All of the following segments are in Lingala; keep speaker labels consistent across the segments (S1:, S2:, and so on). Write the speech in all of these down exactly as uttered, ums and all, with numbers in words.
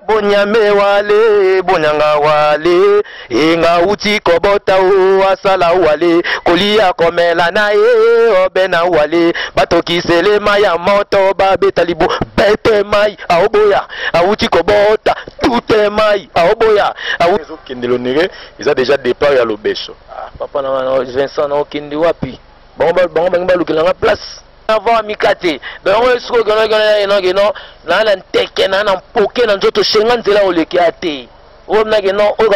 S1: bonyame wale bonyanga wale inga uti kobota o asala wale kolia komela na ye obena wale batoki selema ya moto babeta libu bete mai aoboya auti kobota toute mai aoboya auti kendelo nege ils déjà départ ya lobeso ah papa na Vincent na okindi wapi bango bango bango lukela place avant mikate bango esko gana gana eno geno na na nteke na na mpoke na nzoto shenga nzela oleke ate o na geno o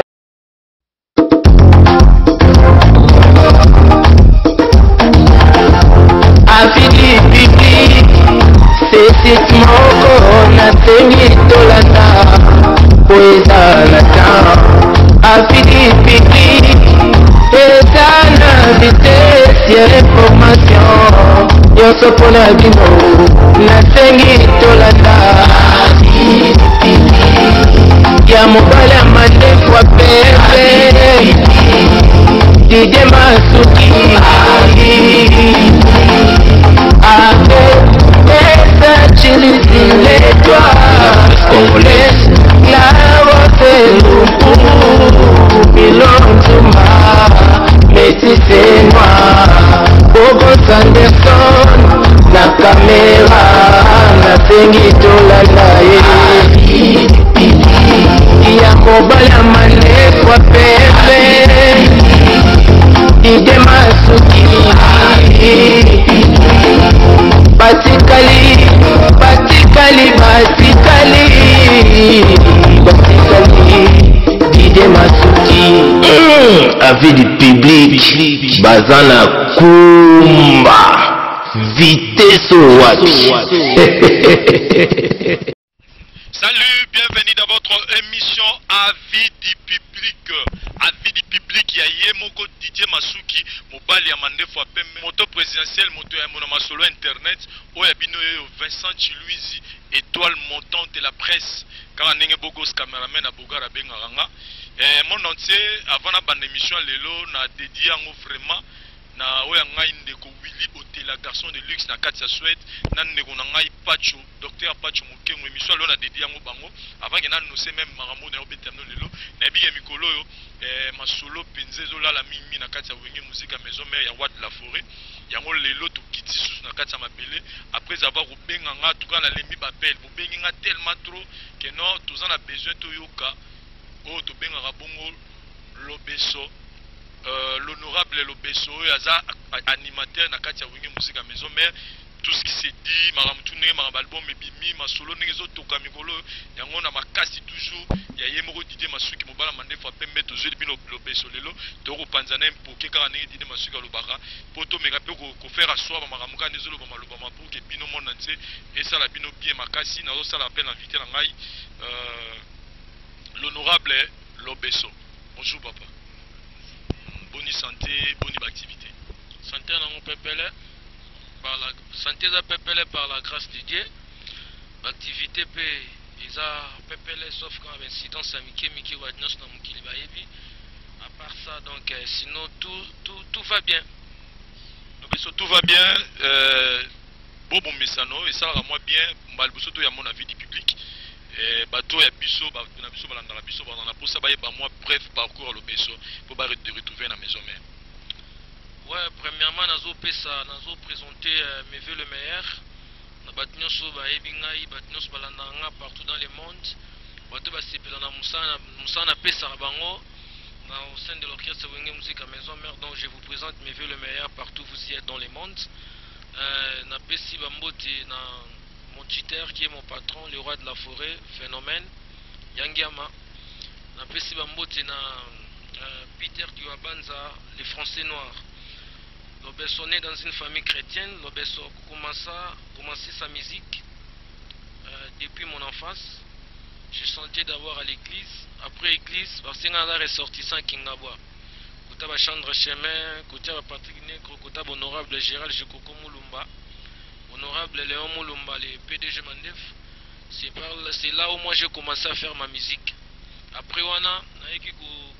S2: afiki pipi c'est moko na tengi tolanda poeza na ta afiki pipi c'est na vitesse ya information yo sopona bino na tengi tolanda ya mobile ya mandefwa pepe Dije Masuki avec esa chili les toits congolais la rote lupu milonzuma Messi c'est moi Bobo Sanderson na kamera na tengi tolanda ye ya mobile ya mandefwa pepe Dije Masuki Batikali Batikali Batikali Batikali Dije Masuki Avis du public Bazana Kumba Vitesse wapi.
S3: Salut, bienvenue dans votre émission Avis du public. Avis du public, il y a Yemoko Didier Masuki, Mobali Amandefo Pembe, moto présidentiel, moto ya Monoma Solo Internet, Oyabino Vincent Chiluizi, étoile montante de la presse, quand on est Bogos cameraman à Bogara Bengaranga. Mon entier, avant la bande émission, Lelo, n'a dédié en vraiment. Na oya ngai ndeko Willy Otela garçon de luxe na kati ya Suède na ndeko na ngai Pacho docteur Pacho Mokengo émission lo na dédié yango bango avant que na nose même marambo na obetano lelo na biye mikolo yo eh masolo penzezo la la mimi na kati ya wenge musique maison mère ya Wad la forêt yango lelo to kiti sous na kati ya mabele après avoir rubenga nga tuka na lembi bapel bo bengi nga tellement trop que non tous en a besoin to yoka o to benga rabongo lobeso. Euh, l'honorable Lobeso Aza animateur na kati ya wenge musique à maison mère tout ce qui s'est dit maramtoune marabalbum mebimi masolo nezo toka mikolo yango na makasi toujours ya yemoko Didier Masuki mobala mandefo pembe to jeli bino Lobeso lelo to ko panzana mpoke ka na Didier Masuki lobaka poto meka pe ko faire assoir ba maramuka nezolo ba maloba mapo ke bino monde entier et ça la bino bien makasi na ça l'appel invité na ngai euh, l'honorable Lobeso. Bonjour papa. Bonne santé, bonne activité.
S4: Santé dans mon pépélé, par la santé de pépélé par la grâce de Dieu. Activité pe ils a pépélé sauf quand incidence à Mickey Mickey Wadnos dans mon kilibayebi. À part ça donc euh, sinon tout tout tout va bien.
S3: Donc tout va bien. Euh, Bobo Messano et ça moi bien. Malboso to ya mon avis du public. Bateau ya biso ba na biso balanda la biso ba na pour ça ba moi bref parcours le beso pour ba retrouver la maison mère.
S4: Ouais, premièrement nazo pesa nazo présenter euh, mes vœux le meilleur. Na batinyo so ba ebinga i batinyo so balanda nga partout dans le monde. Bateau ba sepela na musana musana pesa bango na au sein de l'orchestre Wenge Musique à maison mère, donc je vous présente mes vœux le meilleur partout vous y êtes dans le monde. Euh na pesi ba mbote na mon tuteur qui est mon patron, le roi de la forêt, phénomène, Yangiama. Na pesi bambote na euh, Peter Diwabanza, les Français noirs. Lobeso né dans une famille chrétienne, Lobeso a commencé sa musique euh, depuis mon enfance. Je sentais d'abord à l'église, après l'église, parce que là ressortissant Kingabwa. Kota Bachandre Chemin, Kota Patrick Negro, Kota Honorable Gérald Jekoko Moulumba. Honorable Léon Moulumba, le P D G Mandef, c'est là où moi j'ai commencé à faire ma musique. Après, on a eu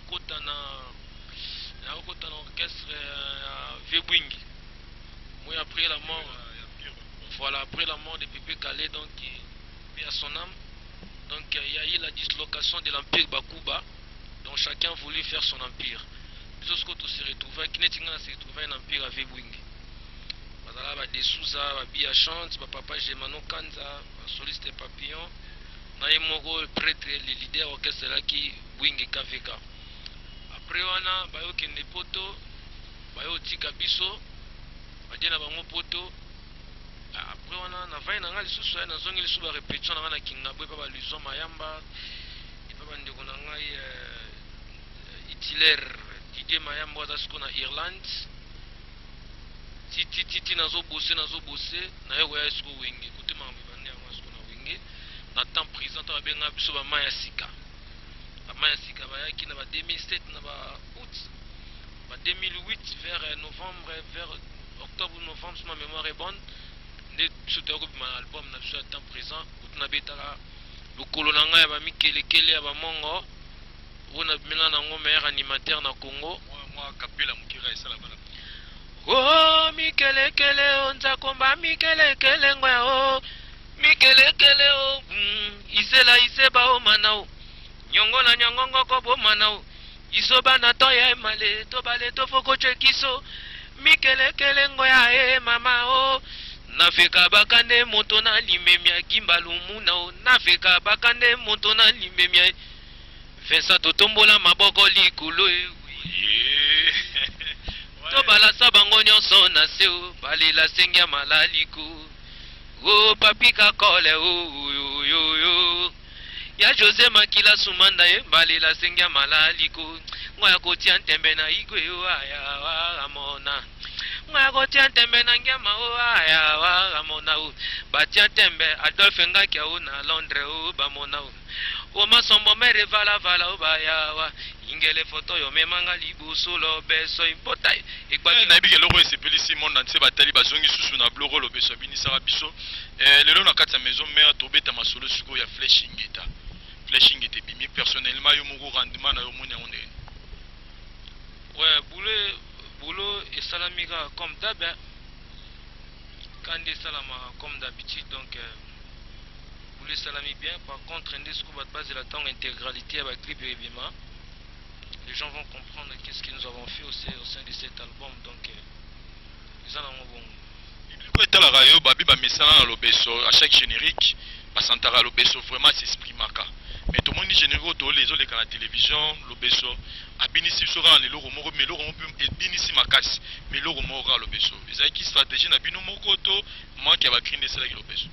S4: un orchestre Vebwingi. Moi, après la mort, voilà, après la mort de Pépé Calais, donc, il à son âme, Donc il y a eu la dislocation de l'empire Bakuba, donc chacun voulait faire son empire. Jusqu'au tout se retrouver, qui n'est pas se retrouver un empire avec Wing. Voilà, bah des Souza, bah Bia Chante, bah Papa Gemano Kanza, bah Soliste Papillon, naïe Moro prêtre, le leader orchestre là qui Wing K V K. Après on a bah yo kende poto, bah yo tika biso, bah dia na bango poto. Après on a na vai na ngali susu na zongi li suba répétition na na kinga boy papa Luison Mayamba, et papa ndeko na ngai Itiler Didier Mayamba za siko na Irlande. Titi titi nazo bosser nazo bosser na yo ya siko wingi kote mambe bande yango siko na wingi na temps présent ta benga biso ba maya sika ba maya sika ba yaki na ba deux mille sept na ba août ba deux mille huit vers novembre vers octobre novembre si ma mémoire est bonne de biso to ko ma album na biso à temps présent kote na betala lokolo na ngai ba mikele kele ya ba mongo ona bimela na ngo meilleur animateur na Congo
S3: moi Kapela Mukira esala bana.
S4: Oh mikele kele onza komba mikele kele ngwa o mikele kele o isela iseba o manao nyongo na nyongo ko bo manao isoba na to ya male to bale to foko chekiso mikele kele ngwa e mama o nafika bakande moto na limemia gimbalumu na o nafika bakande moto na limemia Vincent totombola maboko likulu e to bala sabango nyonso na seo balela sengia malaliko o papika kole o yo yo yo ya José Makila Sumanda e balela sengia malaliko ngoya kotia ntembe na igwe o aya wa amona ngoya kotia ntembe na ngema o aya wa amona o batia ntembe Adolphe Ngakia o na Londres o bamona o o masombo mere vala vala o baya wa ingele photo yo memanga libuso lo beso impota
S3: ikbaki na bige loko esepeli si monde entier batali bazongi susu na bloko lo beso binisaka biso eh lelo na kati ya maison mère tobeta masolo suko ya flashing eta flashing était bimi personnellement yo moko rendement na yo moni on est
S4: ouais boulot boulot et salamika comme d'hab quand des salama comme d'habitude donc euh, boulot salami bien par contre un discours va base de la temps intégralité avec clip et bima. Les gens vont comprendre qu'est-ce que nous avons fait au sein de cet album. Donc, ils en ont bon.
S3: À chaque générique, à l'obeso, vraiment s'exprimaka. Mais tout le monde générique, tous les autres, les télévision, l'obeso, à Binissi sera les logos, mais l'oro et Binissi Makas, mais l'oro mora l'obeso. Les aïki stratégie n'a bino mokoto, moi qui a créé des salaires l'obeso.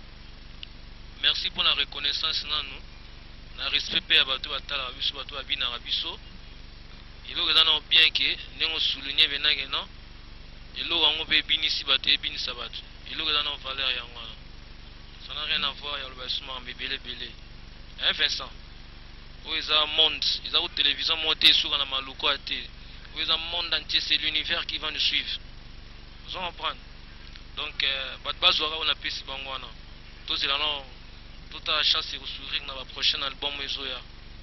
S4: Merci pour la reconnaissance, nous. Na respect à bateau à tala biso bateau à bina rabiso. Il est dans bien que nous souligner venage non. Il est en be binisi bateau et binisa bateau. Il est dans valeur yangwana. Ça n'a rien à voir avec le basement bébélé bélé. Hein Vincent. Où est un monde, ils ont télévision montée sur la maluko à té. Où est un monde entier, c'est l'univers qui va nous suivre. Vous en comprenez. Donc bat bazora on a pris si bangwana. Tout c'est là non. Toute la chance est sourire dans la prochaine album Ezoya.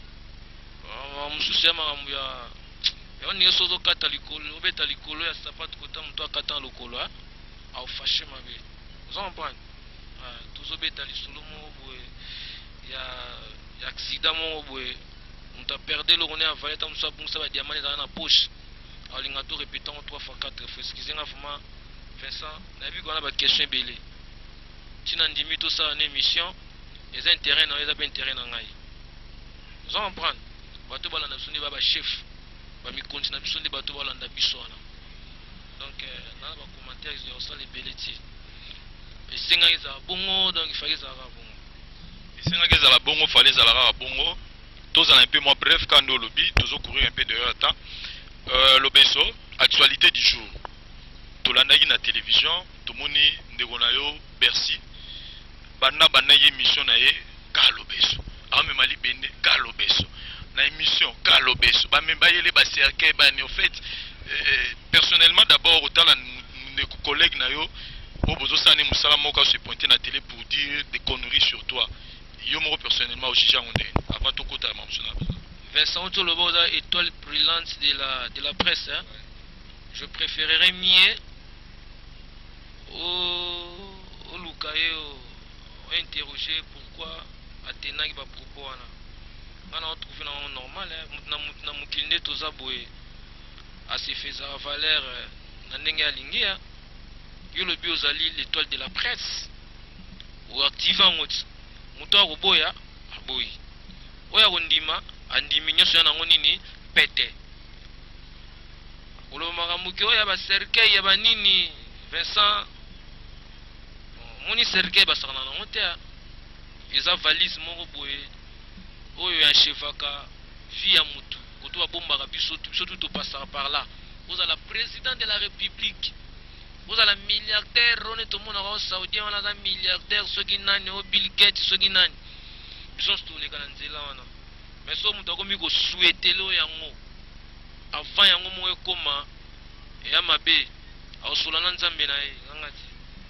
S4: Je suis sûr que on est sur le catalicolo, on est catalicolo, il y a sapat kota mto akata lokolo a au fâché ma vie. Vous en comprenez? Tous les catalicolo mo il y a il y a accident mo on t'a perdu le on est avalé tant ça bon ça va diamant dans la poche. Alors il a tout répétant trois fois quatre fois. Excusez-moi vraiment Vincent, n'a vu qu'on a pas question belé. Tu n'as dit tout ça en émission. Les intérêts non, les intérêts non ngai. Vous en comprenez? Bateau balanda sonde baba chef. Ba mi continue biso de bateau balanda biso na. Donc na ba commentaire ils ont ça les beleti. Et singa iza bongo donc il fallait ça bongo.
S3: Et singa iza la bongo fallait ça la bongo. Tous en un peu moins bref quand au lobby, tous courir un peu de temps. Euh l'obeso, actualité du jour. Tolanda na télévision, tout moni ndegonayo Bercy. Bana bana émission na ye kalobeso ame mali bende kalobeso na émission kalobeso ba memba yele ba cercle ba ni au fait personnellement d'abord autant la mes collègues na yo o bozo sani musala moka se pointer na télé pour dire des conneries sur toi yo mo personnellement au jija onde avant to kota mamsona
S4: Vincent Toloboda étoile brillante de la de la presse hein? Je préférerais mieux au au Lukayo interroger pourquoi atenaki ba propos wana ngana on trouve na normal na na mukilinde toza boye assez faisant valeur na ndenge alingia yo le bio zali l'étoile de la presse ou activant ngoti muto akoboya aboyi oya kondima andimi nyonso ya nango nini pete oloba makambo ke oya ba cercueil ya banini Vincent moni cercueil basakana nango te eza valise moko boye oyo ya chevaka vie ya mutu koto babombaka biso biso tout passera par là. Vous êtes le président de la République. Vous êtes le milliardaire. On est tout le monde au Saoudien. On a un milliardaire. Ceux qui n'ont pas Bill Gates. Ceux qui n'ont pas. Ils sont tous les gars là. Mais ce que vous avez souhaité avant yango mo ekoma ya mabe aosolana nzambe na ye ngati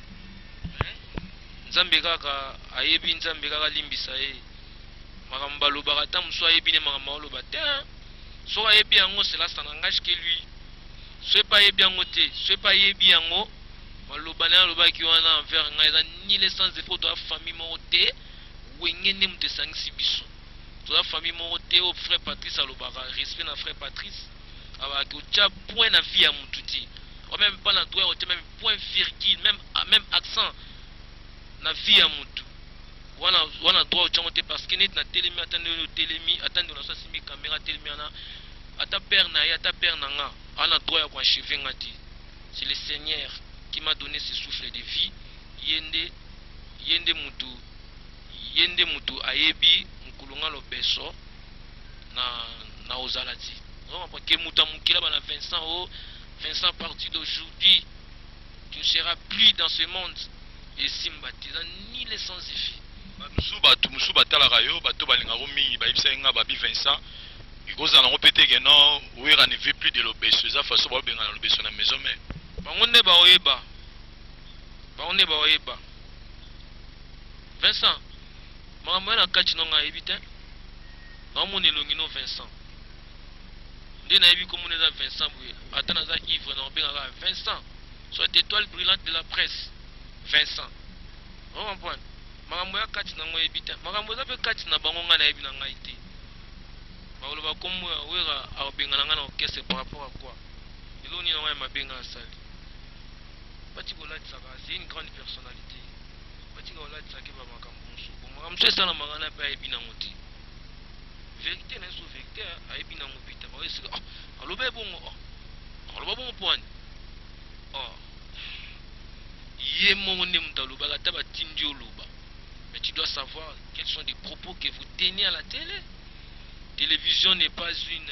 S4: nzambe kaka ayebi nzambe kaka limbisa ye makambo alobaka ta muso ayebi ne makambo aloba te so ayebi yango cela ça n'engage que lui. Ce pas yebi yango te ce pas yebi yango maloba na aloba ki wana envers ngai ni les sens de photo famille moko te wengene mutesangisi biso to la famille moko te o frère Patrice alobaka respect na frère Patrice aba ki ucha point na vie ya mututi ou même pas na droit ou même point virgule même même accent na vie ya mutu wana wana droit ucha ngote parce que net na telemi atande no telemi atande na so simbi caméra telemi na ata père na ya ata père na nga ana droit ya kwa cheve ngati. C'est le Seigneur qui m'a donné ce souffle de vie. Yende yende mutu yende mutu ayebi nkulunga lobeso na na ozalati. Donc parce que muta mukila bana Vincent oh Vincent à partir d'aujourd'hui tu ne seras plus dans ce monde et simbatiza ni les sans effet.
S3: Musuba tu musuba tala rayo bato balinga romi ba ibisa nga babi Vincent. Because on a répété que non, oui, on ne veut plus de l'obéissance. Ça fait ça, on va l'obéissance à la maison. Mais
S4: on n'est pas au Eba. On n'est pas au Eba. Vincent, je vais catch non à éviter. Non, mon élongino Vincent. Dès que je comme on est à Vincent, attends à Yves, non, bien à Vincent. Soit étoile brillante de la presse. Vincent. On comprend. Je vais catch non à éviter. Je vais catch non à bangon à éviter non à éviter. Baoloba comme wera abengana na orchestre par rapport à quoi? Il on y a ma benga sali. Bati ko lati saka c'est une grande personnalité. Bati ko lati saka ba makambo nso. Makambo ça na magana pa ebina ngoti. Vérité na so vérité a ebina ngopita. Ba ese ah aloba bongo. Aloba bongo point. Oh. Yé mon ne mutaloba ka taba tindi oloba. Mais tu dois savoir quels sont les propos que vous tenez à la télé. Télévision n'est pas une,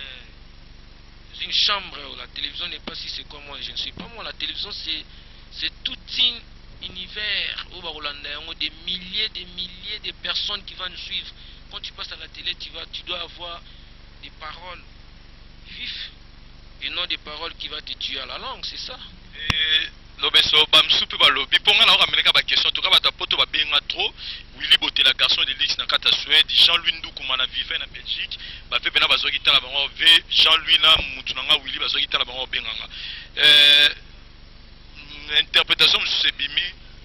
S4: une chambre. La télévision n'est pas si c'est comme moi. Je ne suis pas moi. La télévision, c'est tout un univers. Des milliers, des milliers de personnes qui vont nous suivre. Quand tu passes à la télé, tu, vas, tu dois avoir des paroles vives et non des paroles qui vont te tuer à la langue. C'est ça.
S3: Et... Lobeso bamsupe balobi ponga na rameneka ba question to ka bata poto ba benga trop Willy Boté la garçon de Lix na kata Suède Jean-Louis Ndoukou mana vivait na Belgique ba pe pena bazoki tala bango ve Jean-Louis na mutu na nga Willy bazoki tala bango benganga euh interprétation c'est bimi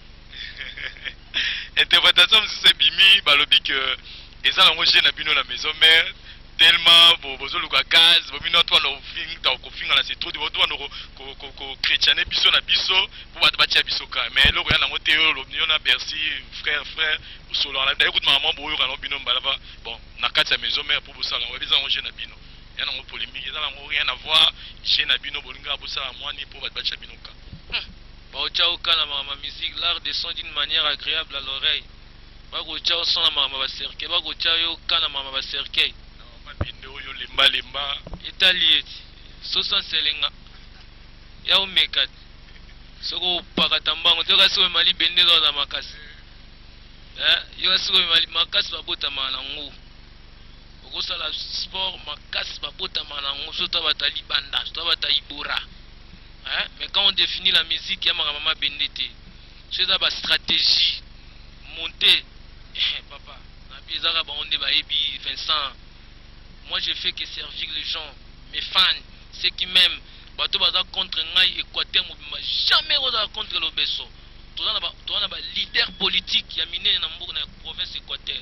S3: interprétation c'est bimi balobi que eza lango jeune na bino la maison mère tellement bozo luka gaz bomino to no fing ta ko finga na c'est trop de boto no ko ko ko chrétienne biso na biso pour ba batia biso ka mais loko ya na mote yo lobino na Bercy frère frère solo la d'ailleurs écoute maman boyo ka no bino mbalava bon na kati ya maison mère pour bosala wa biza ngoshe na bino ya na ngo polémique eza ngo rien à voir chez na bino bolinga bosala mwani pour ba batia bino ka
S4: ba ochao kana mama musique l'art de son d'une manière agréable à l'oreille ba go chao son na mama ba cercle ba go chao yo kana mama ba cercle
S3: mabinde oyo lemba lemba
S4: Italie sosa selenga ya omeka soko pakata mbango toka so mali bende za makasi eh yo so mali makasi babota mana ngo okosala sport makasi babota mana ngo so to batali banda to batali ibora hein mais quand on définit la musique ya mama bende te c'est ça ba stratégie monter papa na bizarre ba on ba ebi Vincent. Moi je fais que servir les gens, mes fans, ceux qui m'aiment. Bato baza contre ngai Équateur mobima jamais oza contre l'obeso. Tona ba tona ba leader politique ya miné na mboka na province Équateur.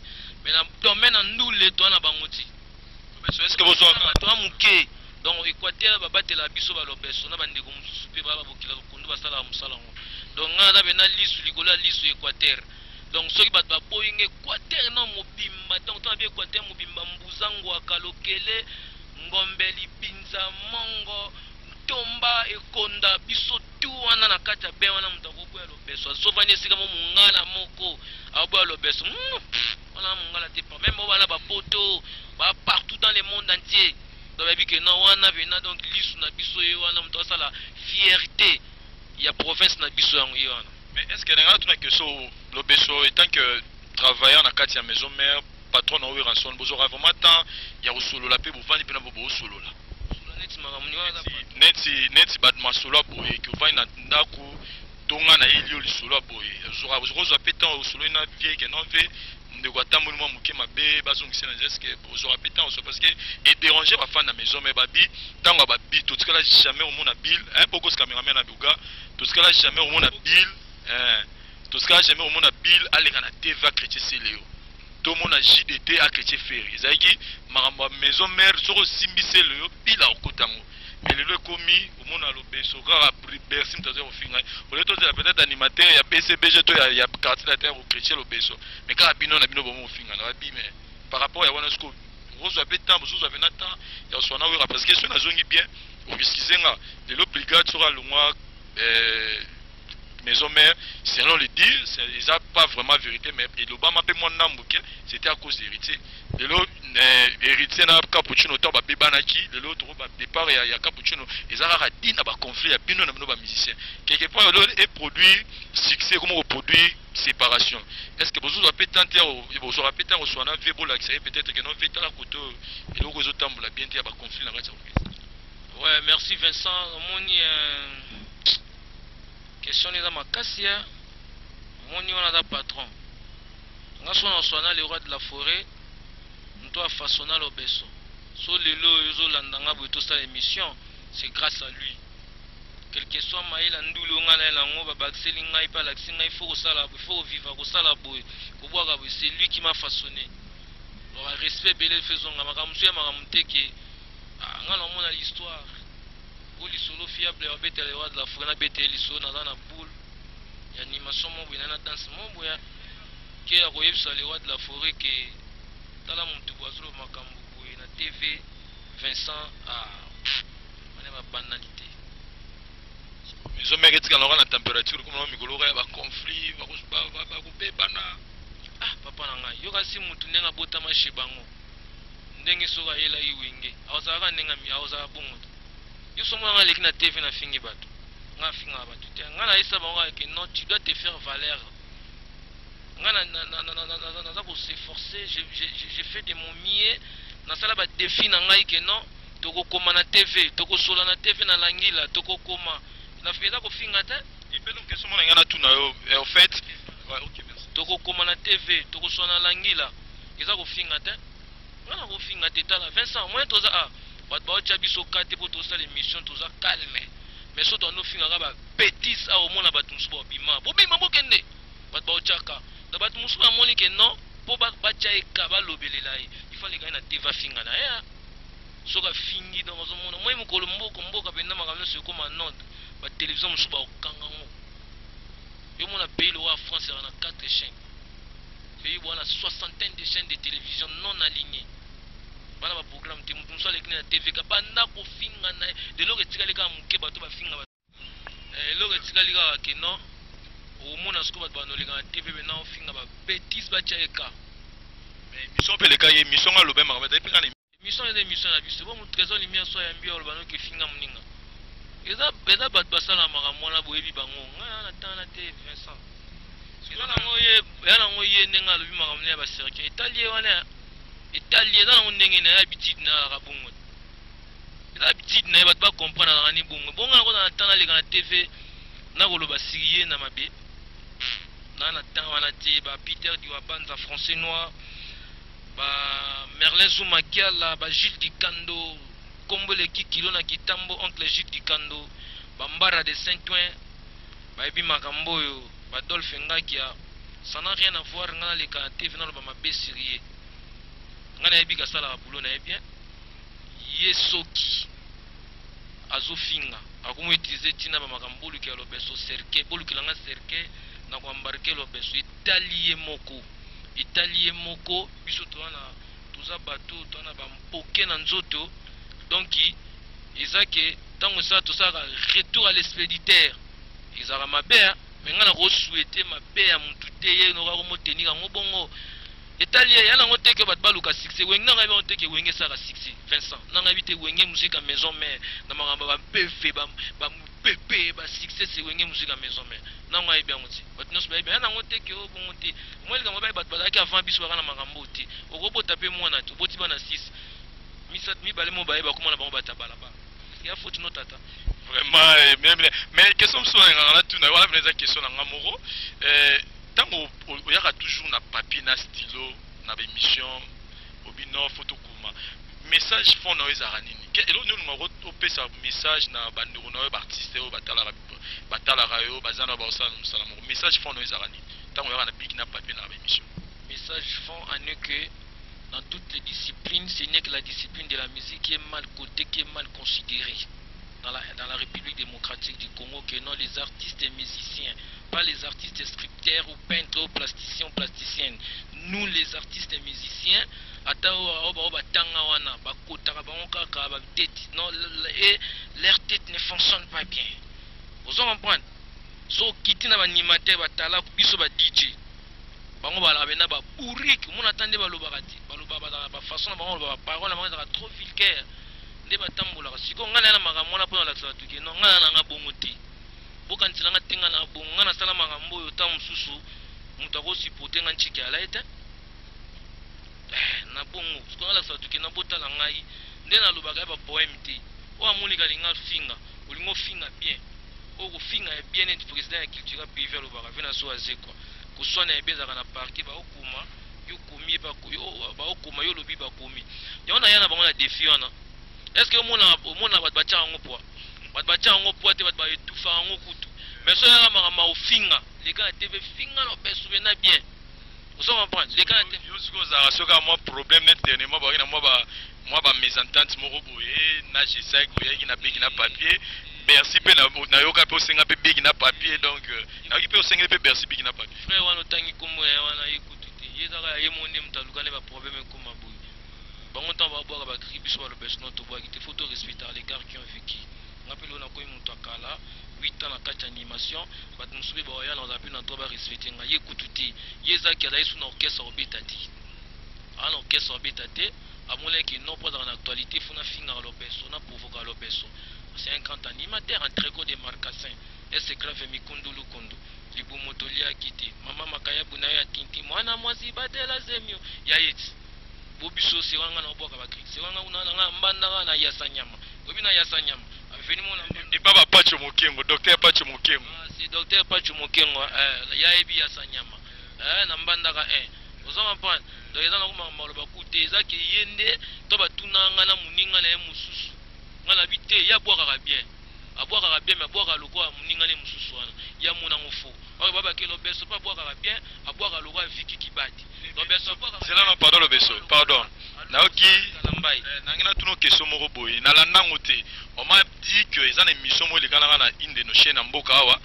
S4: mais na domaine ndule to na bangoti
S3: est-ce que vous avez
S4: to amuke donc Équateur babatela biso balobeso na bandeko mususu pe baba bokila kundu basala musala ngo donc ngana bena lisu likola lisu Équateur donc soki bato baboyinga Équateur na mobimba donc to abi Équateur mobimba mbuzango akalokele ngombe libinza mongo tomba ekonda biso tu wana na kati ya be wana mutu akoboya lobeso sovani esika mo mungala moko aboya lobeso wana mungala te pas même wana bapoto ba partout dans le monde entier donc babi que non wana vena donc lisu na biso ye wana mutu asala fierté ya province na biso yango ye wana.
S3: Mais est-ce que nga tuna question lobeso étant que travailleur na kati ya maison mère patron na oyo ranson bozora vraiment temps ya osolola pe bovandi pe na bobo osolola neti neti bad masolo boye que va na ndako tonga na ilio lisolo boye zora zora pétant osolo na vie que non fait de quoi tambour moi muke mabe bazongisa na est-ce que zora pétant parce que et déranger ba fan na maison mais babi tango babi tout ce que là jamais au monde na bill un peu cause cameraman na buga tout ce que là jamais au monde na bill hein tout ce que là jamais au monde na bill aller na T V chrétien c'est Léo tout mon J D T a chrétien ferry zaiki maramba maison mère sur simbise le bila okotango mais le commis au monde à l'obeso car Bercy m'tazé au final au lieu de peut-être animateur il y a P C B G to il y a quartier la terre au chrétien l'obeso mais quand bino na bino bon au final na bi mais par rapport à wana sco rose a pétant vous avez nata il y a soit na wera parce que ce na zongi bien au risquizenga de l'obligate sera le mois euh maison mère selon le dire ils a pas vraiment vérité mais et l'Obama pe mon nambuke c'était à cause d'héritier de l'autre héritier na cappuccino to ba bebanaki de l'autre ba départ il y a cappuccino ils a radi na ba conflit ya bino na bino ba musicien quelque part l'autre est produit succès comme au produit séparation est-ce que vous avez tenté vous aurez peut-être au soin na vebo la peut-être que non fait la koto et le réseau tambola bien il y a ba conflit na kati.
S4: Ouais, merci Vincent moni question les amakassia moni wana da patron ngaso na sona le roi de la forêt nto a façonna lobeso so lelo ezo landanga bo to sa émission c'est grâce à lui quel que soit maïla ndulu ngana la ngoba bakseli ngai pa la ngai faut sala bo faut vivre ko sala bo ko boaka bo c'est lui qui m'a façonné le respect belé faisons ngama msuya makamuteke ngana mona l'histoire li solo fiable ya bete le roi de la forêt na bete li solo na na boule ya animation mo bina na danse mo boya ke ya koyebisa le roi de la forêt que tala muntu bwazolo makambo boye na T V Vincent a mane ba banalité
S3: mais on mérite quand on a la température comme on mikolo ya ba conflit ba ba ba couper bana
S4: ah papa na ngai yo kasi muntu ndenga bota mashibango ndenge soka yela iwinge awazaka ndenga mi awazaka bongo yo somo nga leki na T V na fingi bato nga finga bato te nga na isa bango que non tu dois te faire valer nga na na na na na na za ko s'efforcer je j'ai fait de mon mieux na sala ba défi na ngai que non toko koma na T V toko sola na T V na langila toko koma na feza ko finga te
S3: et puis donc question nga na tuna yo en fait ouais OK merci
S4: toko koma na T V toko sola na langila eza ko finga te nga ko finga te tala Vincent moi toza a bato baotia biso kate po tosala émission toza calme mais so toando fingaka ba bêtise a omona bato mosusu babima bobima bokende bato baotiaka na bato mosusu bamoni ke non po batia eka balobelela ye ifale gai na te vafinga na ye soki afingi donc ozomona moi mokolo mboka mboka mpenza makambo nyonso ekoma node batelevizio mosusu baokanga ngo yo mona pays lowa france eza na quatre chaînes pays bwana soixantaine de chaînes de télévision non alignées bana ba programme te mutu mso alekini na T V ka banda ko finga na de lo ketikali ka muke bato ba finga ba eh lo ketikali ka ke non o mona sko bato ba no leka na T V be na o finga ba bêtise ba chaeka
S3: mais mission pe le ka ye mission nga lobe makaba te pe kana
S4: mission ede mission na biso bo mu trésor lumière so ya mbia lo bano ke finga muninga eza beza bato basala makamona boyebi bango nga na tana T V Vincent eza na ngoye ya na ngoye nenga lobi makamona ba circuit italien wana Italien dans on ndenge na habitude na rabongo la habitude na ba ba comprendre na ni bongo bongo na ko na tana le na T V na ko lo ba sirier na mabe na na tana wana ti ba Peter Diwabanza français noir ba Merlin Zoumakiala ba Gilles Dikando Kombole Kikilo na Kitambo oncle Gilles Dikando ba Mbara de Saint-Ouen ba ebi makambo yo ba Dolphe Ngakia ça n'a rien à voir na le ka T V na lo ba mabe sirier asala boulot na bien yesoki azofinga akomo utiliser tina ba makambo luki ya lobeso cercle boluki langa cercle na ko embarquer lobeso italien moko italien moko biso to na tuza bato to na ba mpoke na nzoto donc ezake tango ça tout ça retour à l'expéditeur ezaka mabe mais ngana ko souhaiter mabe ya mutu te ye no ko motenir ngo bongo Italie yana ngo teke bat baluka succès weng na ngabe teke wenge saka succès Vincent na ngabe te wenge musique à maison mais na magamba ba pefe ba ba pepe ba succès c'est wenge musique à maison mais na ngabe bien ngoti bat nos ba yana ngo teke o bongote moi le ngamba bat balaki avant biso kana magambo te okobota pe mwana to boti bana six misat mi bale mo ba ba komona ba bata bala ba ya faut no tata
S3: vraiment mais mais question so ngana tu na wala mneza question na ngamoro euh tango oyaka toujours na papier na stylo na émission obino photo kuma message fond na ezara nini ke elo nous ngaro opesa message na bandeko na ba artiste o batala batala yo bazana ba osala musala mo message fond na ezara nini tango oyaka na big na papier na émission
S4: message fond en est que dans toutes les disciplines ce n'est que la discipline de la musique qui est mal cotée, qui est mal considérée dans la, dans la République démocratique du Congo, que non les artistes et musiciens, pas les artistes scripteurs ou peintres ou plasticiens ou plasticiennes. Nous les artistes et musiciens, et leur tête ne fonctionne pas bien. Vous comprenez? So kiti na animateur batala biso ba D J. Bango bala bena ba bourrique, mon attendait ba lobakati, ba lobaba ba façon bango ba parole bango za trop vulgaire. Nde batambola siko ngana na makambo na pona la tsatuke no ngana na bongote. Boka ntila nga tinga na bongo ngana sala makambo yo ta mususu mutu ako sipote nga nchiki ala ete. Eh na bongo siko ngala tsatuke na botala ngai nde na lobaka ba poème te. O amuli kalinga finga, ulingo finga bien. O ko finga bien et président ya culture privé lobaka vena so azekwa. Ko sona bien za kana parti ba okuma yo komi ba ko yo ba okuma yo lobi ba komi. Yona yana bango na défi ona. Est-ce que mon mon a battu en poids? Battu en poids, tu vas tout faire en couteau. Mais ça, on a un finger. Les gars, tu veux finger, on peut se souvenir bien. Vous comprenez? Les gars, tu
S3: as un problème dernièrement. Moi, mes ententes, mon robot, nage ça, qui n'a pas de papier. Merci, pe na na yoka pe osenga pe big na papier donc na yoka pe osenga pe merci big na papier.
S4: Frère, wana tangi komo ya wana ekutu te. Yezaka yemonde mtaluka ne ba problème comme maboui. Bon, on va voir la tribu sur le best note. Il faut respecter les gars qui ont vécu. On appelle on a quoi mon takala huit ans la quatre animation. But nous sommes boya on a pu notre ba respecter. Ngaye kututi. Yeza qui a là sur orchestre obetati. Un orchestre obetati. À mon qui non pas dans l'actualité. Faut na finir le beso. Na provoquer le beso. C'est un grand animateur un très gros démarcation. Et c'est grave mikundu lukundu. Libu motolia kiti. Mama makaya bunaya tinti. Mwana mwasi batela zemio. Yayeti. Bobiso sewanga na boka ba krik sewanga una na mbanda na yasa nyama obina yasa nyama aveni mona
S3: e baba Pacho Mokengo docteur Pacho Mokengo
S4: ah c'est docteur Pacho Mokengo eh ya ebi yasa nyama eh na mbanda ka eh ozoma pan do eza na kuma maloba kute eza ke yende to batuna nga na muninga na mususu nga na bite ya boka ka bien aboka ka bien mais boka lokwa muninga ne mususu wana ya muna ngofo o baba ke lo beso pa boka ka bien aboka lokwa viki kibati.
S3: C'est là, non, pardon, le vaisseau, pardon. Naoki, Nangina Tuno question moko boy. Nalandangote. On m'a dit que les émissions moi les canards na une de nos chaînes en Bokawa.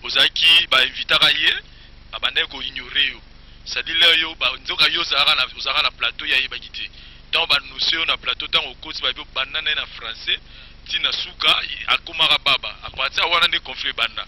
S3: Ozaki ba inviter à y abandonner ko ignorer yo. Ça dit là yo ba nzoka yo zara na zara na plateau ya yebakité. Tant ba nous sur na plateau tant au côté ba banana na français. Tina suka akumara baba. À partir wana ne conflit banda.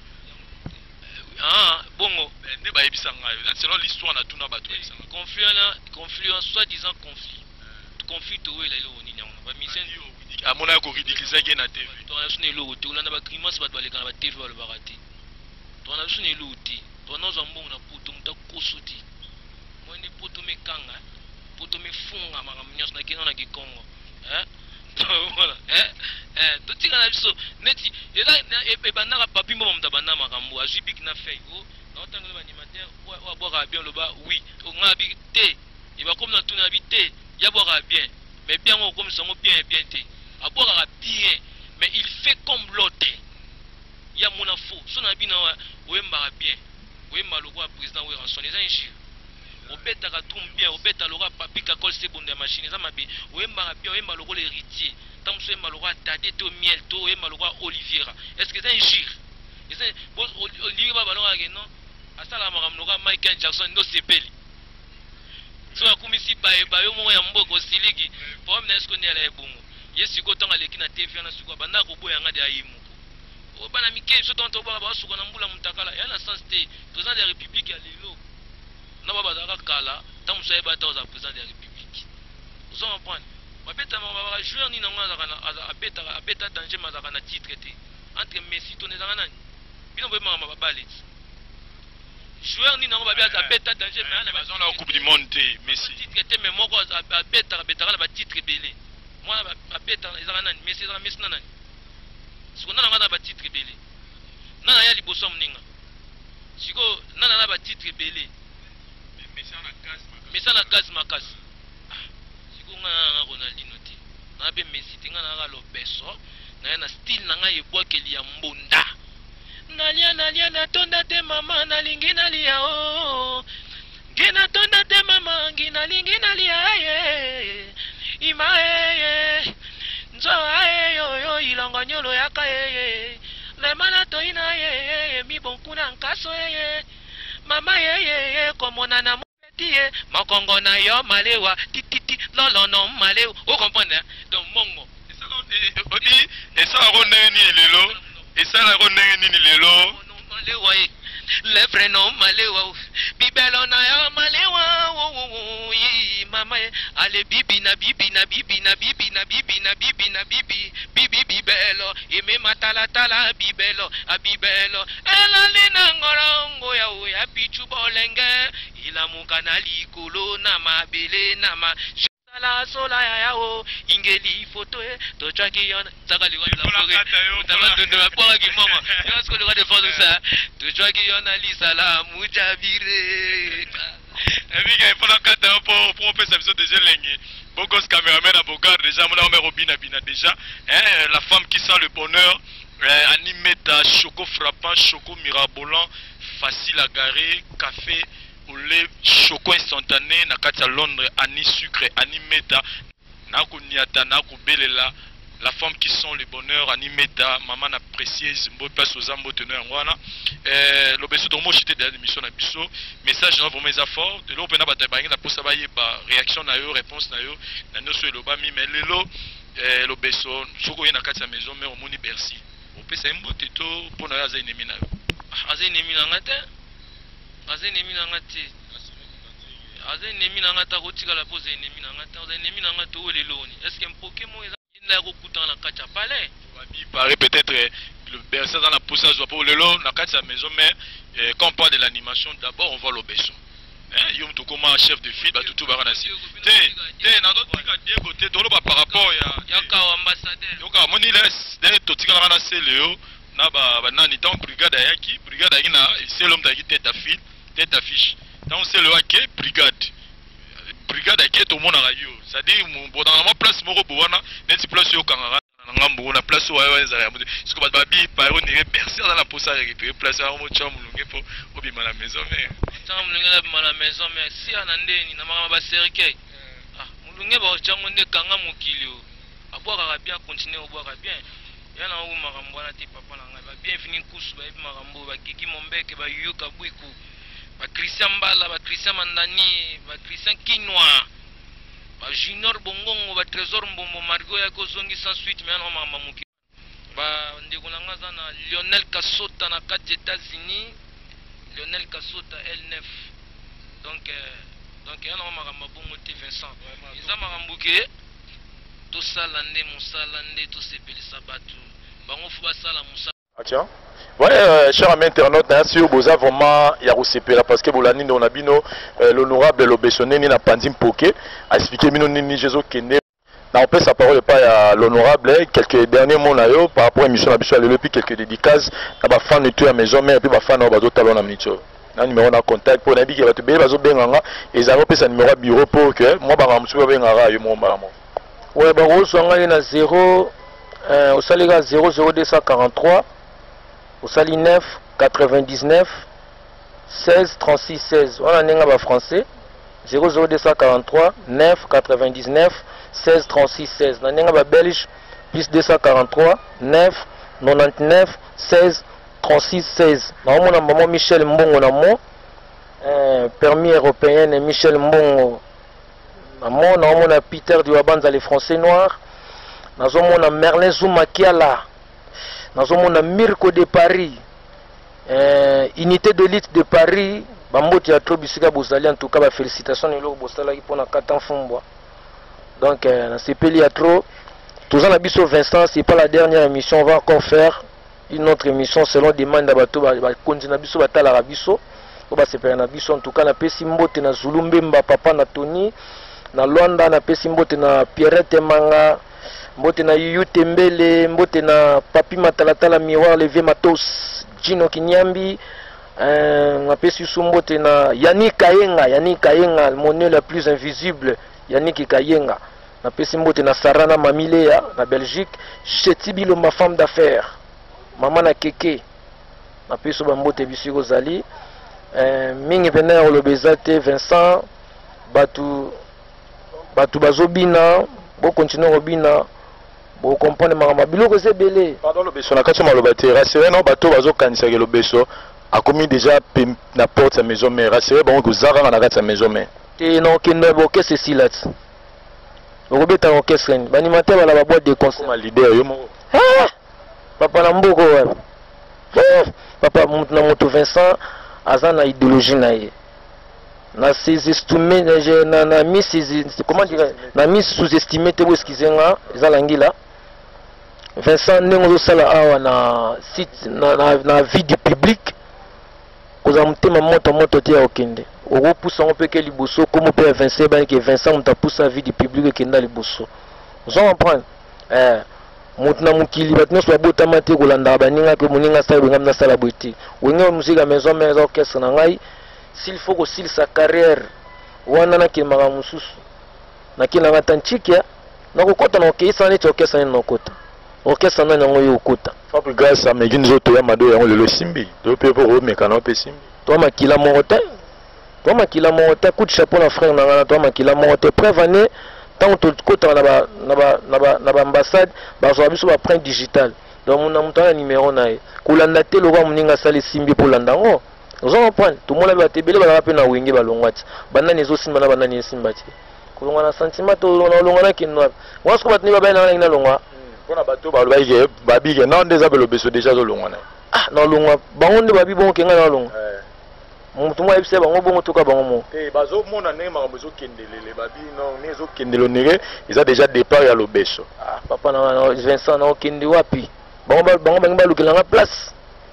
S4: Ah, bongo.
S3: Ne ba yebisa ngayo. Selon l'histoire na tuna bato yebisa.
S4: Conflit là, conflit en soi-disant conflit. Conflit to wela lo ni nyama. Ba mission yo.
S3: Amona ko ridiculiser ke na T V.
S4: To na sune lo to na ba grimace ba ba le kana ba T V ba le barati. To na sune lo ti. To na zo mbongo na puto mta kosuti. Mo ni puto me kanga. Puto me funga mama mnyos na kino na kikongo. Eh? Voilà. Eh? Eh, to tika na biso neti ela e banaka papi mo mta bana makambo azibik na fei o na otangela ba animateur wa boka bien lo ba oui o ngabi te e ba comme na tuna bi te ya boka bien mais bien on comme ça bien bien te a boka bien mais il fait comme l'autre ya mona faux so na bi na wemba bien wemba lo kwa président we rançon les injures obetaka trum bien obeta loka papi kakol se bonde machine eza mabe oyembaka bien oyemba lokola héritier ntango mosusu oyemba lokola dade to miel to oyemba lokola oliviera est ce que eza ingire eza olingi ba balongaka non asala makambo lokola Michael Jackson ndo sepeli so akumisi bayo moko ya mboka osiliki problème na eske ndela ebongo ye sikoyo ntango aleki na T V wana sikoyo bandaka koboyanga de aye moko bana mike so ntango tobaka basuka na mbula mutakala ya na sens te président de la république ya lelo na ba bazalaka kala ntango mosu ayeba ata oza président de la république ozo comprendre babeta ba joueur nini nango azaka abeta danger mazaka na titre te entre Messi to nezaka nani bino boyemaka babale ti joueur nini nango babi abeta danger mais ana
S3: bazon la coupe du monde te Messi
S4: titre te mais moko abeta abetaka na ba titre belé moi abeta ezaka nani Messi ezaka Messi na nani siko nana ngana ba titre belé nana ya liboso mninga siko nana na ba titre belé Messi na gaz makasi siko ngana Ronaldinho te na be Messi te ngana ga lobeso na na style na nga yebwakeli ya mbonda nalia nalia natonda te mama nalingi nalia o ngina tonda te mama ngina lingi nalia ye ima ye nzo aye yo yo ilongo nyolo yaka ye le mana to ina ye mi bonkuna nkaso ye mama ye ye komona na mopeti ye makongo na yo malewa tititi lolo no malewa o comprendre donc mongo
S3: odi esala ko ndenge lelo esala ko ndenge nini lelo
S4: malewa ye le vrai no malewa bibelo na yo malewa wo yi mama ale bibi na bibi na bibi na bibi na bibi na bibi na bibi bibi bibelo ime matala tala bibelo abibelo elali na ngorongo ya o ya pichu bolenge ila mukana likolo na mabele na ma la sola ya yao ingeli photo e to chaki yon takali wa la photo tabando de la kwa ki mama yo sko le de photo ça to chaki yon ali sala mujabire
S3: ebiga ifola kata po po pesa biso déjà lengi bogos cameraman à Bogar déjà mon homme Robina Bina déjà hein la femme qui sent le bonheur euh, animé ta choco frappant choco mirabolant facile à garer café au lait choco instantané na kati ya Londres ani sucre ani meta na ko niata na ko belela la femme qui sent le bonheur ani meta maman na précieuse mbo place aux ambo teneur ngwana euh lo beso to mo chité de l'émission na biso message na vraiment les efforts de l'opena ba tabangi na posa ba yeba réaction na yo réponse na yo na no so lo ba mi melelo euh lo beso soko ye na kati ya maison mais omoni Bercy opesa mbote to pona ya za inemi na yo
S4: aza inemi na ngata aza inemi na ngati aza inemi na ngata kotika la pose inemi na ngata aza inemi na ngata o leloni est-ce que mpoke mo eza na ko kuta na kati ya palais
S3: babi paraît peut-être le Bercy dans la poussage doit pour lelo na kati ya maison mais euh, quand on parle de l'animation d'abord on voit le beso hein yom to comme chef de file ba tutu ba kana si te te na do tika Diego te to lo ba par rapport ya
S4: ya ka ambassadeur
S3: donc moni les de to tika na seleo na ba ba nani tant brigade yaki brigade yaki na c'est l'homme qui tête d'affiche tête d'affiche donc c'est le hockey brigade brigade yaki to mona radio ça dit bon dans ma place moko bowana net place yo kangara ngambo na place wa wa za ce que ba bi pa ro ni personne dans la poste à récupérer place à mo cham lunge po obima la maison mais
S4: cham lunge la la maison mais si anandeni na mama ba serike ah mulunge ba chango ne kanga mokilio abwaka bien continuer obwaka bien yana u makambo na ti papa na ngai ba bien fini kusu ba ibi makambo ba kiki mombeke ba yuka bwiku ba Christian Mbala ba Christian Mandani ba Christian Kinwa ba Junior Bongongo ba Trésor Mbombo Margo ya kozongi sans suite mais na mama muki ba ndiko na ngaza na Lionel Kasota na kati États-Unis Lionel Kasota L neuf donc euh, donc yana makambo bongo ti Vincent isa makambo ke to salande musalande to sepelisa batu bango fu basala musa
S1: ah tiens ouais euh, cher ami internaute na sur boza vraiment ya rusepela parce que bolani ndo na bino euh, l'honorable Lobesone ni na Pandim Poké a expliqué bino nini Jezo Kende na on peut sa parole pas à l'honorable quelques derniers mots na yo par rapport à émission na biso le puis quelques dédicaces na ba fan de tout à maison mais puis ba fan na bazo talon na mnicho na numéro na contact pour na bi ke ba to be bazo benganga et ça peut sa numéro bureau pour que moi ba ramsu ba benganga yo mo mbamo ouais ba ro so ngani na zéro euh, au saliga zéro zéro deux cent quarante-trois au sali neuf quatre-vingt-dix-neuf seize trente-six seize on a nenga ba français zéro zéro deux cent quarante-trois neuf quatre-vingt-dix-neuf seize trente-six seize. Nanenga ba Belge plus deux cent quarante-trois neuf quatre-vingt-dix-neuf seize trente-six seize. Naomona maman Michel Mbongo namo permis européen Michel Mbongo namo. Naomona Peter Diwabanza les Français noirs. Nazomona Merlin Zoumakiala. Nazomona Mirko de Paris. Euh, unité de l'élite de Paris. Bambote ya trop bisika bozali en tout cas ba félicitations et lo bosala ki pona quatre ans fumbwa. Donc euh, c'est peli à trop. Tous en abisso Vincent, c'est pas la dernière émission, on va encore faire une autre émission selon demande d'abato ba continuer biso batala rabiso. Ko ba sepela na biso en tout cas na pesi mbote na Zulumbemba papa na Tony na Luanda na pesi mbote na Pierrette Manga mbote na Yuyu Tembele mbote na Papi Matalatala Miroir Levé Matos Gino Kinyambi. On appelle Sumbote na Yannick Kayenga, Yannick Kayenga, mon nez le plus invisible, Yannick Kayenga. On appelle Sumbote na Sarana Mamilea, na Belgique, Chetibilo, ma femme d'affaires, Maman na Keke. On appelle Sumbote Bissiro Zali, Ming Vener Lobezate, Vincent, Batu, Batu Bazobina, Bo continue Robina. Bo comprendre ma bilo que c'est belé.
S3: Pardon le beso na kati ma lobate, rassurez non bato bazo kanisa le beso. A commis déjà na porte sa maison mais rassurez bon que Zara na kati sa maison mais
S1: et non que ne boke c'est si là Robert en orchestre animateur à la boîte de concert
S3: ma leader yo mo
S1: papa na mboko papa na moto Vincent azana idéologie na ye na sous-estimé na na mis comment dire na mis sous-estimé te boskizenga ezalangila Vincent nengo sala awa na site na na vie du public. Koza mutema moto moto te ya okende oko poussa on peut que liboso comme peut Vincent ben que Vincent muta poussa vie du public que nda liboso vous en prendre eh mutna mukili batno so bota mate ko landa baninga ke muninga sa benga na sala boiti wenga musique maison mais orchestre na ngai s'il faut que s'il sa carrière wana na ke mara mususu na kina ngatanchikia na kokota na okisa ne orchestre na kokota orchestre na ngo yo okota
S3: Fapri grâce à Megin Zoto ya mado ya le simbi. Do pe po o mekano pe simbi.
S1: Toi makila morote. Toi makila morote coup de chapeau na frère na toi makila morote prévané tant que kota na ba na ba na ba na ba ambassade ba zo biso ba print digital. Donc mon amutana numéro na e. Kulanda te lo ba muninga sali simbi pour landa ngo. Nous on prend tout le monde ba tebele ba pe na wenge ba longwati. Bana nezo simba na bana ni simba ti. Kulonga na sentiment to na longa na kinwa. Wasko batni ba ba na na longa.
S3: Pona bato ba lobaye babi ke non déjà le beso déjà zo longwana.
S1: Ah non longa bango nde babi bon kenga na longa. Eh. Mutu mo ebise bango bongo toka bango mo.
S3: Eh bazo mona ne ma beso kendelele babi non ne zo kendelo nere ils a déjà départ ya lo beso.
S1: Ah papa na Vincent na okende wapi. Bango bango bango balukela na place.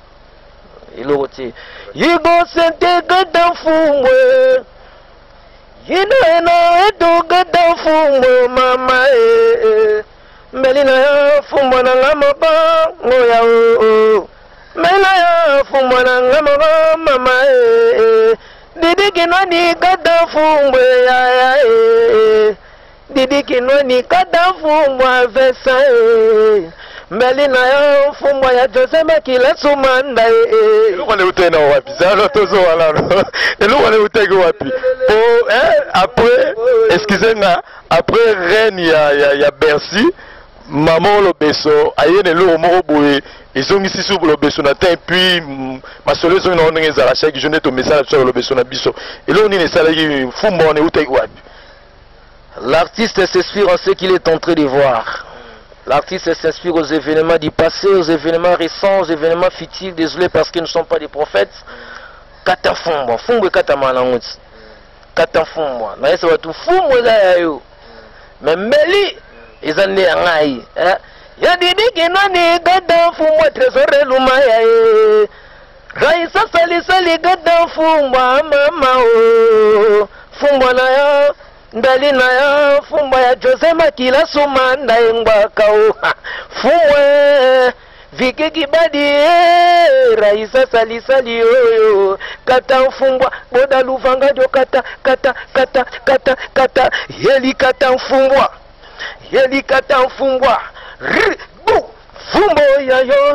S1: Ilo ti. Yigo sente gada fungwe. Yino eno edo gada fungwe mama eh. Melina ya fumwa na ngamaba ngoya o Mela ya fumwa na ngamaba mama eh Didi kinwani kada fumwe ya ya eh Didi kinwani kada fumwa vesa eh Melina ya fumwa ya Josema kila sumanda eh
S3: Elu wane utena wapi Zalo tozo walano Elu wane utegi wapi Po eh après excusez-moi après reine ya ya ya Bercy Maman le beso, ayene lo moko boye, ils ont mis sur le beso na temps puis ma solution on est à chaque journée to message sur le beso na biso. Et là on est ça qui fou mon et outai wapi.
S1: L'artiste s'inspire en ce qu'il est en train de voir. L'artiste s'inspire aux événements du passé, aux événements récents, aux événements futurs, désolé parce qu'ils ne sont pas des prophètes. Kata fumbo, fumbo kata mananguti. Kata fumbo. Na yesa watu fumbo za yo. Mais meli izande ngai eh ya didi kinwani gada fumwa tresore luma ya eh raisa sali sali gada fumwa mama o fumwa na ya ndali na ya fumwa ya Josema kila suma ndaingwa kao fumwe vike kibadi raisa sali sali oyo kata fumwa boda luvanga jo kata kata kata kata kata yeli kata fumwa Yeli kata mfungwa bu fumbo ya yo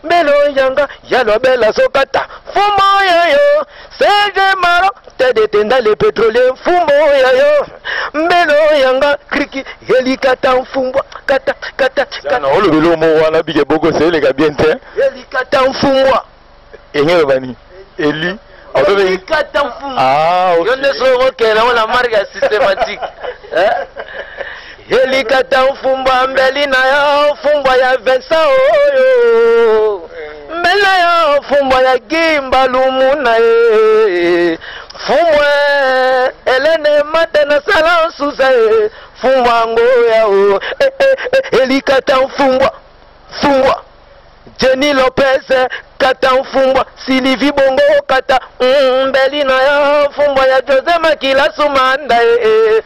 S1: mbelo yanga yalo bela sokata fumbo yayo seje maro tede tenda le pétrolier fumbo yayo mbelo yanga kriki helikata mfumbwa kata kata
S5: kata olo belo mo wana bige bogo c'est les gars bien te
S1: helikata mfumbwa
S5: engelo bani eli
S1: helikata mfumbwa
S5: ah okay
S1: yonde so okay na wala marga systématique eh helikata mfumbwa mbeli na yo fumbwa ya Vincent oyo mbeli na yo fumbwa ya Gimba Lumuna e fumbwa elene mate na sala susa e fumbwa ngoya o eh, eh, eh, helikata mfumbwa fumbwa Jenny Lopez kata mfumbwa Sylvie Bongo kata mbeli na yo fumbwa ya Jose Makila Sumanda e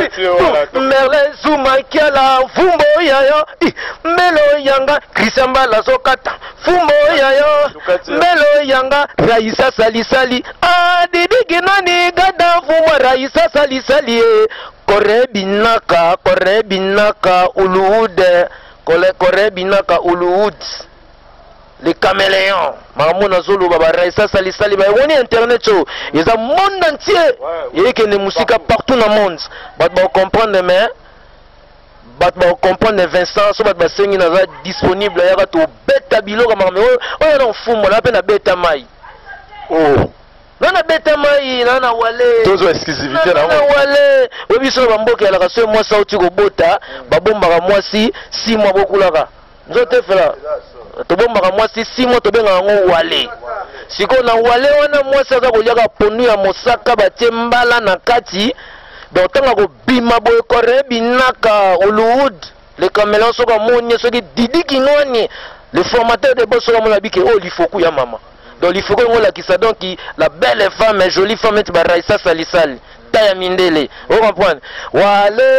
S1: Merle Zuma Kiala fumbo yayo mbelo yanga Krisambala sokata fumbo yayo mbelo yanga Raisa Salisali adidi ginani gada fumbo Raisa Salisali kore binaka kore binaka uluude kore kore binaka uluud les caméléons mamona zolo baba Raisa Salisali ba woni internet so ils ont monde entier et que les musiques partout dans le monde bat ba comprendre mais bat ba comprendre Vincent so bat ba sengi na disponible ya to beta biloko mamame o na fumo na pe na beta mai oh nana beta mai nana wale
S5: tozo exclusivité na
S1: wale obiso bamboke ya la kaso moi sauti ko bota babomba ka mwasi six mois bokulaka nzote fela tobombaka mwasi six mois tobenga yango wale siko na wale wana mwasi aza koliaka pondu ya mosaka batie mbala na kati donc tanga kobima boye kore binaka Hollywood le caméléon soka moni soki Didi Kinwani le formateur de boss soka mona bike oh lifoku ya mama donc lifoku ngo la kisa donc la belle femme jolie femme tu ba Raisa Salisali taya mindele vous comprenez wale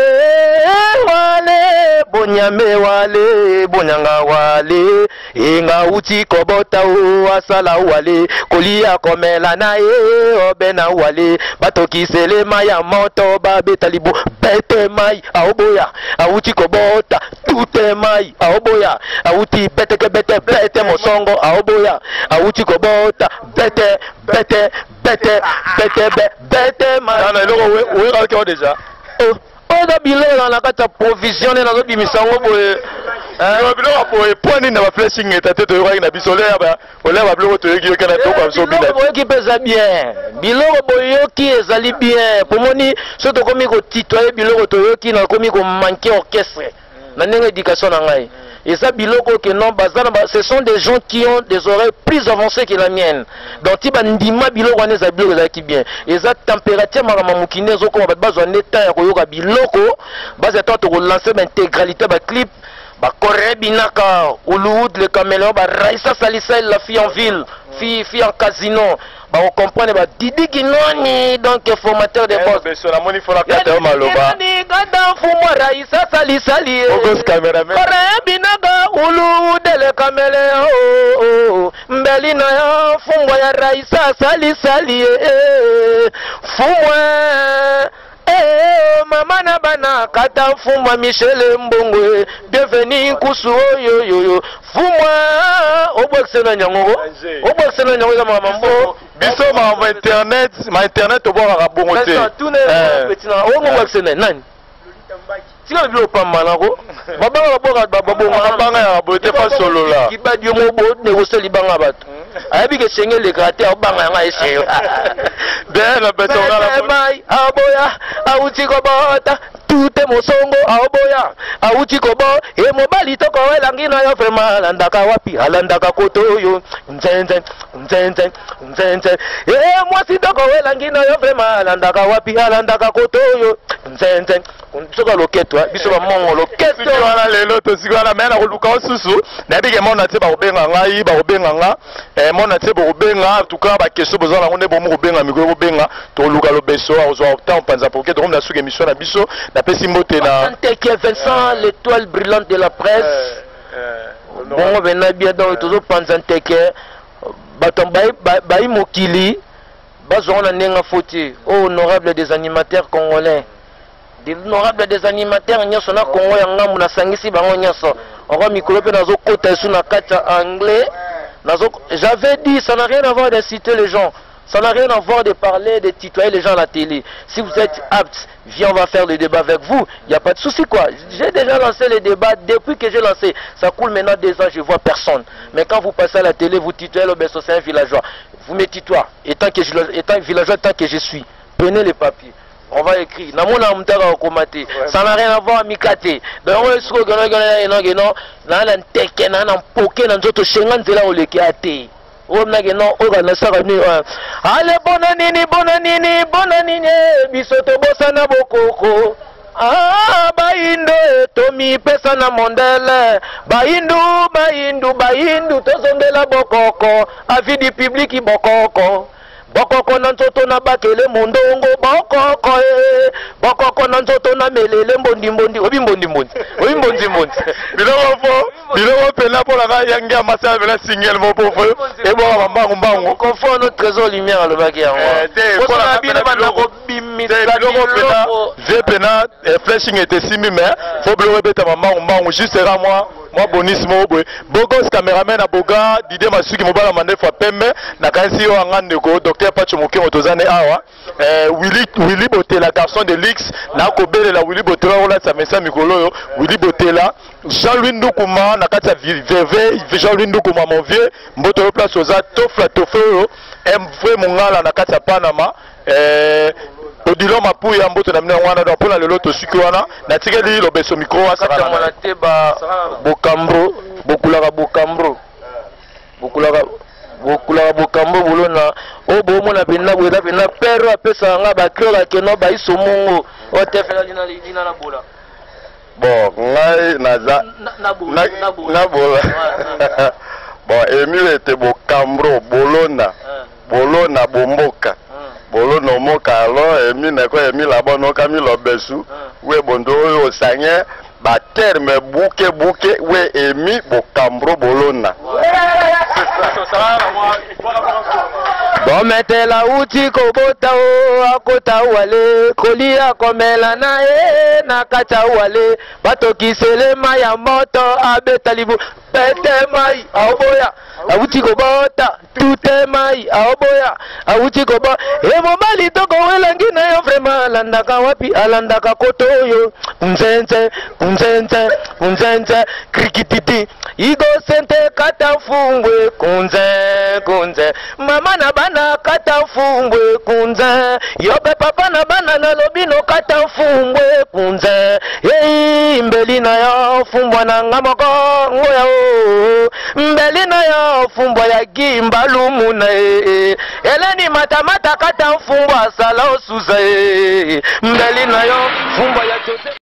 S1: wale bonyame wale bonyanga wale inga uti kobota o asala wale kolia komela na e obena wale batoki selema ya moto babeta libu bete mai aoboya auti kobota tute mai aoboya auti bete ke bete bete mosongo aoboya auti kobota bete bete bete bete bete mai
S5: na eloko we we ka déjà
S1: oh oh da biloko na kata provisionner na zo bimisango boye
S5: eh biloko boye point na ba flashing etate to yoka na biso le ba ole ba biloko to yoki kana to kwa so bila
S1: biloko ki pesa bien biloko boye yoki ezali bien pomoni so to komi ko titoyer biloko to yoki na komi ko manquer orchestre na ndenge éducation na ngai. Et ça, biloko que non, ce sont des gens qui ont des oreilles plus avancées que la mienne. Donc, tu vas ndima biloko ne za biloko qui bien. Et ça, température marama mukine zo ko ba bazo neta ya koyoka biloko, baza toi to relancer l'intégralité ba clip, ba Corée binaka, Hollywood le caméléon, ba Raisa Salisali la fille en ville, fille fille en casino. Bah on comprend bah Didi Kinwani donc formateur de boss.
S5: Mais sur la monnaie faut la carte maloba.
S1: Didi gada fumo Raisa Salisali.
S5: Ogos cameraman.
S1: Kore binaga ulu de le caméléon. Mbeli na ya fumo ya Raisa Salisali. Fumo. Eh mama na bana kata fumo Michel Mbongwe. Bienvenue kusu yo yo yo. Fumo obokse na nyango. Obokse na nyango za mama mbo.
S5: Biso ma internet, ma internet to boka bongo te.
S1: Tout ne petit na o mo vaccine nani. Sika bilo pamba nako. Babanga boka babonga
S5: banga ya bote pas solo la.
S1: Ki ba dio mo bo négocier libanga bato. Ayabi ke senge le gratte o banga nga ese.
S5: Ben la beto ngala.
S1: Mai aboya auti ko bota tute mosongo aboya auti ko bo e mobali to ko elangi na yo vraiment landaka wapi alandaka koto yo nzenze nzenze nzenze e moi si to ko elangi na yo vraiment alandaka wapi alandaka koto yo nzenze soka loketo biso ba mongo loketo
S5: wana lelo to sikwana mena ko luka osusu na bige mona te ba obenga ngai ba obenga nga e mona te ba obenga en tout cas ba question besoin na ngone bo mo obenga mikro obenga to luka lo beso ozwa temps panza pour que to na suke émission na biso na pesi mbote na
S1: Teke Vincent l'étoile brillante de la presse bon venait bien donc toujours panza teke baton bay bay mokili bazona nenga foti honorable des animateurs congolais des honorables des animateurs nyonso na Congo ya ngambu na sangisi bango nyonso oko mikolo pe nazo kota su na kata anglais J'avais dit, ça n'a rien à voir d'inciter les gens. Ça n'a rien à voir de parler, de tutoyer les gens à la télé. Si vous êtes apte, viens, on va faire le débat avec vous. Il n'y a pas de souci, quoi. J'ai déjà lancé le débat. Depuis que j'ai lancé, ça coule maintenant deux ans, je ne vois personne. Mais quand vous passez à la télé, vous tutoyez le Besso, c'est un villageois. Vous me tutoyez. Étant que je, étant villageois, tant que je suis, prenez les papiers. On va écrire. Ça n'a rien à voir avec Mikate. Donc, on est sûr que nous allez bonanini bonanini bonanini bisoto bosana bokoko ah baindo tomi pesa na mondele baindu baindu baindu tozongela bokoko avidi public bokoko bokoko na nzoto na bakele mondongo bokoko eh bokoko na nzoto na melele mbondi mbondi obi mbondi mbondi obi mbondi mbondi
S5: biloko fo biloko pena pour la yangi amasa bela single mo pofo e bo mbangu mbangu
S1: confort notre trésor lumière le baki yango
S5: eh pour la bina bana ko bimisa biloko pena je pena flashing était simi mais faut biloko beta mbangu mbangu juste era moi moi bonissimo boy bogos cameraman aboga Didier Masuki mobala mandefa pembe na kansi yo ngande ko docteur Pacho Mokero tozane awa eh Willy Willy Botela garçon de Lix na ko belela Willy Botela ola sa mesa mikolo yo Willy Botela Jean-Louis Ndukuma na kati ya veve Jean-Louis Ndukuma mon vieux mboto yo place oza tofla tofeo M vrai mongala na kati ya Panama eh Odilo mapuya mboto na mna wana do pona lelo to siki wana na tikeli lo beso micro wa
S1: saka na te ba bokambro bokulaka bokambro bokulaka bokulaka bokambro bolona o bomo na pinna boeda pinna pero apesa nga ba krola keno ba iso mungu o te fela dina dina na bola
S5: bon ngai naza
S1: na bola
S5: na bola bon Emile te bokambro bolona bolona bomboka bolo no moka alo emi na ko emi la bono kamilo besu we bondo o sanye ba terme buke buke we emi bokambro bolona
S1: bometela uti kobota o akota wale kolia komela na e na kata wale batokisele maya moto abetalibu pete mai aoboya awuti kobota tute mai aoboya awuti kobo e momali toko welangi na yo vrema alandaka wapi alandaka kotoyo kunzenze kunzenze kunzenze krikititi igo sente kata fungwe kunze kunze mama na bana kata fungwe kunze yobe papa na bana na lobino kata fungwe kunze hey mbeli na yo fumbwa na ngamoko ngoya o mbeli na yo fumbwa ya gimba lumuna e eleni matamata kata fumbwa sala osuza e mbeli na yo fumbwa ya jose